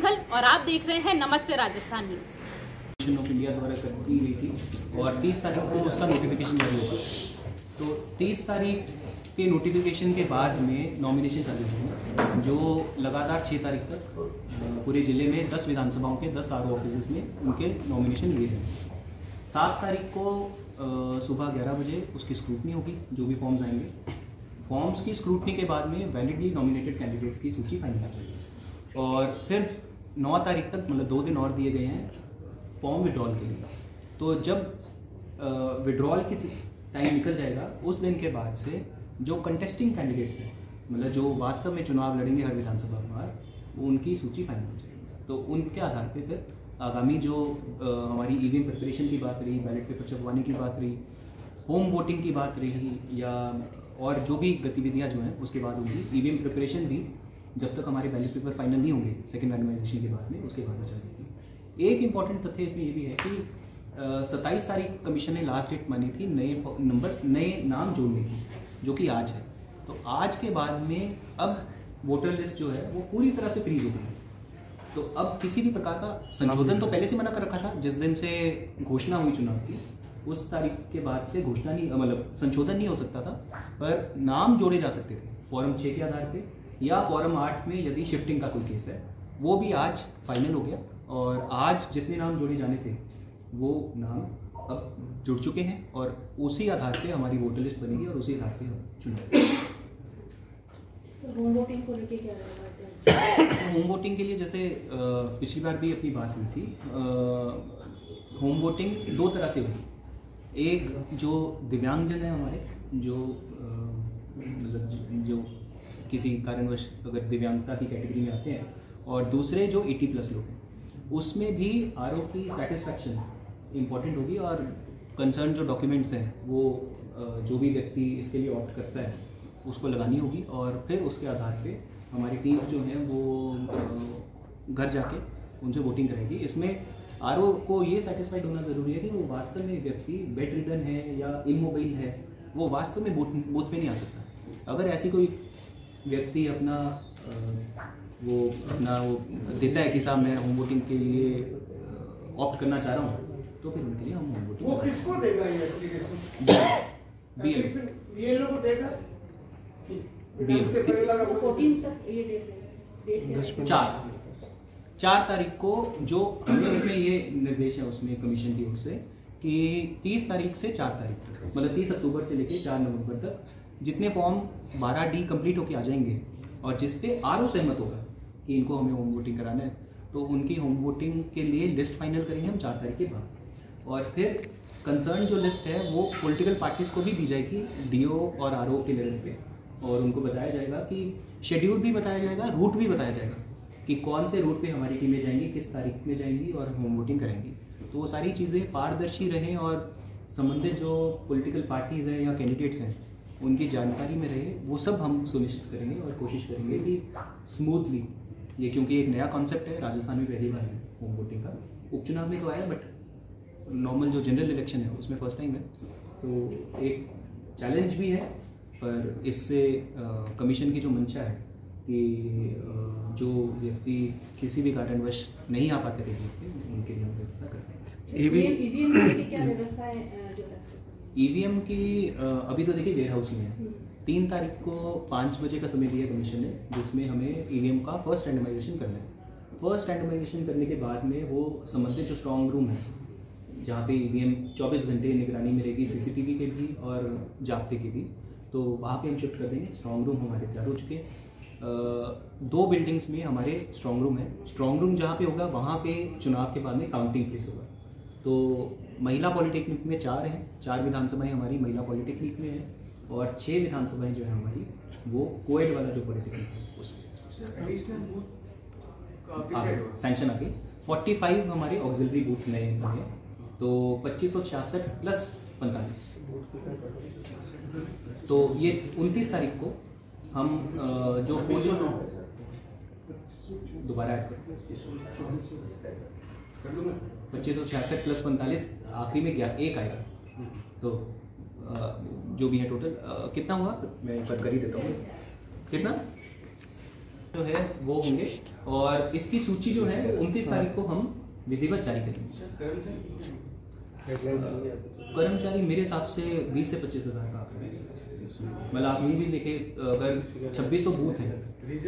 सिंघल और आप देख रहे हैं नमस्ते राजस्थान न्यूज़। ऑफ इंडिया द्वारा कर दी गई थी और 30 तारीख को उसका नोटिफिकेशन जारी होगा। तो 30 तारीख के नोटिफिकेशन के बाद में नॉमिनेशन चालू होंगे, जो लगातार 6 तारीख तक पूरे ज़िले में 10 विधानसभाओं के 10 आरओ ऑफिस में उनके नॉमिनेशन लिए जाएंगे। 7 तारीख को सुबह 11 बजे उसकी स्क्रूटनी होगी, जो भी फॉर्म्स आएंगे। फॉर्म्स की स्क्रूटनी के बाद में वैलिडली नॉमिनेटेड कैंडिडेट्स की सूची फाइनल हो जाएगी और फिर 9 तारीख तक, मतलब 2 दिन और दिए गए हैं फॉर्म विड्रॉल के लिए। तो जब विड्रॉल की टाइम निकल जाएगा, उस दिन के बाद से जो कंटेस्टिंग कैंडिडेट्स हैं, मतलब जो वास्तव में चुनाव लड़ेंगे हर विधानसभा बार, उनकी सूची फाइनल हो जाएगी। तो उनके आधार पे फिर आगामी जो हमारी ईवीएम प्रिपरेशन की बात रही, बैलेट पेपर छपवाने की बात रही, होम वोटिंग की बात रही, या और जो भी गतिविधियां जो हैं उसके बाद होंगी। ईवीएम प्रिपरेशन भी जब तक हमारे बैलेट पेपर फाइनल नहीं होंगे सेकेंड रैंडमाइजेशन के बाद में, उसके बाद चल जाएगी। एक इम्पॉर्टेंट तथ्य इसमें ये भी है कि 27 तारीख कमीशन ने लास्ट डेट मानी थी नए नाम जोड़ने की, जो कि आज है। तो आज के बाद में अब वोटर लिस्ट जो है वो पूरी तरह से फ्रीज हो गई है। तो अब किसी भी प्रकार का संशोधन तो पहले से मना कर रखा था। जिस दिन से घोषणा हुई चुनाव की, उस तारीख के बाद से घोषणा नहीं, मतलब संशोधन नहीं हो सकता था, पर नाम जोड़े जा सकते थे फॉर्म 6 के आधार पे, या फॉर्म 8 में यदि शिफ्टिंग का कोई केस है, वो भी आज फाइनल हो गया। और आज जितने नाम जोड़े जाने थे वो नाम अब जुड़ चुके हैं और उसी आधार पे हमारी वोटर लिस्ट बनेगी और उसी आधार पे हम चुनाव। होम वोटिंग को लेके क्या रहेगा? होम वोटिंग के लिए जैसे पिछली बार भी अपनी बात हुई थी, होम वोटिंग 2 तरह से होगी। एक जो दिव्यांगजन है हमारे, जो मतलब जो किसी कारणवश अगर दिव्यांगता की कैटेगरी में आते हैं, और दूसरे जो 80+ लोग हैं, उसमें भी आरओ की सेटिस्फैक्शन इम्पॉर्टेंट होगी। और कंसर्न जो डॉक्यूमेंट्स हैं वो जो भी व्यक्ति इसके लिए ऑप्ट करता है उसको लगानी होगी, और फिर उसके आधार पे हमारी टीम जो है वो घर जाके उनसे वोटिंग करेगी। इसमें आरओ को ये सेटिस्फाइड होना ज़रूरी है कि वो वास्तव में व्यक्ति बेड रिडन है या इमोबाइल है, वो वास्तव में बूथ पे नहीं आ सकता। अगर ऐसी कोई व्यक्ति अपना वो देता है कि साहब मैं होम वोटिंग के लिए ऑप्ट करना चाह रहा हूँ, तो फिर उनके लिए हम होम वोटिंग। वो किसको देगा ये एप्लीकेशन? ये लोगों को देगा? चार तारीख को जो उसमें ये निर्देश है उसमें कमीशन की ओर से कि 30 तारीख से 4 तारीख तक, मतलब 30 अक्टूबर से लेकर 4 नवंबर तक जितने फॉर्म 12D कंप्लीट होके आ जाएंगे और जिस पे आरओ सहमत होगा कि इनको हमें होम वोटिंग कराना है, तो उनकी होम वोटिंग के लिए लिस्ट फाइनल करेंगे हम 4 तारीख के बाद। और फिर कंसर्न जो लिस्ट है वो पॉलिटिकल पार्टीज़ को भी दी जाएगी डीओ और आरओ के लेवल पे, और उनको बताया जाएगा कि शेड्यूल भी बताया जाएगा, रूट भी बताया जाएगा कि कौन से रूट पे हमारी टीमें जाएंगी, किस तारीख में जाएंगी और होम वोटिंग कराएंगी। तो वो सारी चीज़ें पारदर्शी रहें और संबंधित जो पॉलिटिकल पार्टीज़ हैं या कैंडिडेट्स हैं उनकी जानकारी में रहे, वो सब हम सुनिश्चित करेंगे और कोशिश करेंगे कि स्मूथली ये, क्योंकि एक नया कॉन्सेप्ट है, राजस्थान में पहली बार है होम वोटिंग का। उपचुनाव में तो आया, बट नॉर्मल जो जनरल इलेक्शन है उसमें फर्स्ट टाइम है, तो एक चैलेंज भी है। पर इससे कमीशन की जो मंशा है कि जो व्यक्ति किसी भी कारणवश नहीं आ पाते थे उनके लिए हम व्यवस्था करते हैं। ईवीएम की क्या व्यवस्था है? ईवीएम की अभी तो देखिए वेयर हाउस में है। 3 तारीख को 5 बजे का समय दिया कमीशन ने, जिसमें हमें ईवीएम का फर्स्ट रैंडमाइजेशन करना है। फर्स्ट रैंडमाइजेशन करने के बाद में वो संबंधित जो स्ट्रॉन्ग रूम है जहाँ पे ईवीएम 24 घंटे निगरानी में रहेगी, सीसीटीवी के भी और जाब्ते के भी, तो वहाँ पे हम शिफ्ट कर देंगे। स्ट्रॉन्ग रूम हमारे तैयार हो चुके हैं। 2 बिल्डिंग्स में हमारे स्ट्रॉन्ग रूम है। स्ट्रॉन्ग रूम जहाँ पे होगा वहाँ पे चुनाव के बाद में काउंटिंग प्लेस होगा। तो महिला पॉलिटेक्निक में 4 हैं, 4 विधानसभाएं हमारी महिला पॉलिटेक्निक में हैं, और 6 विधानसभाएं जो है हमारी वो कोएड वाला जो पॉलिटेक्निक है उसमें सैंक्शन आगे 45 हमारे ऑक्सिलरी बूथ नए हैं। तो 2566 प्लस 45, तो ये 29 तारीख को हम जो दोबारा 2566 प्लस 45 आखिरी में 1 आएगा। तो जो भी है टोटल कितना हुआ मैं एक बार कर ही देता हूँ। कितना जो है वो होंगे और इसकी सूची जो है 29 तारीख को हम विधिवत जारी करेंगे। कर्मचारी मेरे हिसाब से 20 से 25 हज़ार का आंकड़ा है। मतलब आप यूँ भी देखे अगर 2600 बूथ हैं,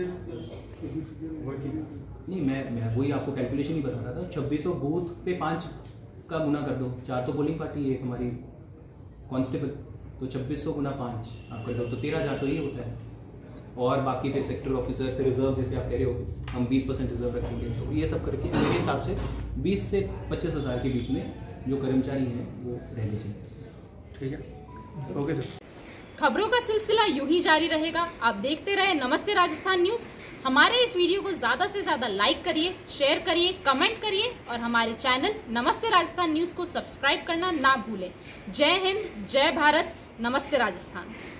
नहीं मैं वही आपको कैलकुलेशन ही बता रहा था। 2600 बूथ पे 5 का गुना कर दो, 4 तो पोलिंग पार्टी, एक हमारी कांस्टेबल, तो 2600 गुना 5 आप कर दो तो 13,000 तो ये होता है। और बाकी फिर सेक्टर ऑफिसर, फिर रिजर्व जैसे आप कह रहे हो हम 20% रिजर्व रखेंगे, तो ये सब करके मेरे हिसाब से 20 से 25 हज़ार के बीच में जो कर्मचारी हैं वो रहने चाहिए। ठीक है, ओके सर। खबरों का सिलसिला यूं ही जारी रहेगा। आप देखते रहे नमस्ते राजस्थान न्यूज। हमारे इस वीडियो को ज्यादा से ज्यादा लाइक करिए, शेयर करिए, कमेंट करिए और हमारे चैनल नमस्ते राजस्थान न्यूज को सब्सक्राइब करना ना भूलें। जय हिंद, जय भारत, नमस्ते राजस्थान।